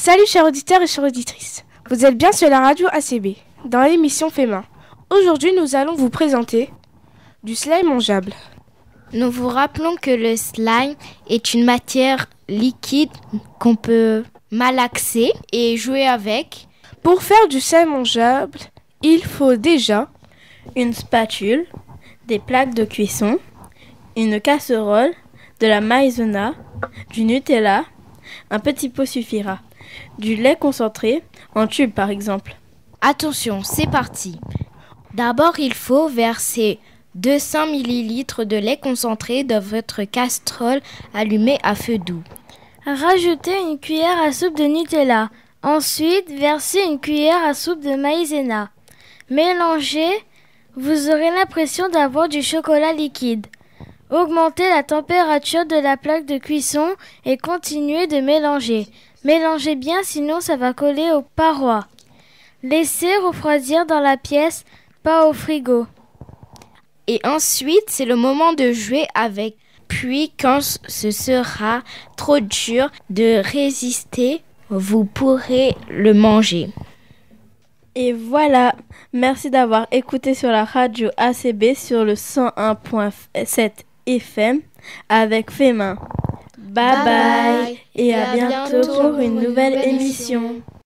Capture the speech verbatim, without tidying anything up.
Salut chers auditeurs et chères auditrices, vous êtes bien sur la radio A C B, dans l'émission Fait main. Aujourd'hui nous allons vous présenter du slime mangeable. Nous vous rappelons que le slime est une matière liquide qu'on peut malaxer et jouer avec. Pour faire du slime mangeable, il faut déjà une spatule, des plaques de cuisson, une casserole, de la maïzena, du Nutella, un petit pot suffira, du lait concentré, en tube par exemple. Attention, c'est parti. D'abord, il faut verser deux cents millilitres de lait concentré dans votre casserole allumée à feu doux. Rajoutez une cuillère à soupe de Nutella. Ensuite, versez une cuillère à soupe de maïzena. Mélangez, vous aurez l'impression d'avoir du chocolat liquide. Augmentez la température de la plaque de cuisson et continuez de mélanger. Mélangez bien, sinon ça va coller aux parois. Laissez refroidir dans la pièce, pas au frigo. Et ensuite, c'est le moment de jouer avec. Puis, quand ce sera trop dur de résister, vous pourrez le manger. Et voilà, merci d'avoir écouté sur la radio A C B sur le cent un virgule sept F M avec Fait main. Bye bye, bye et à, à bientôt, bientôt pour une nouvelle, nouvelle émission. émission.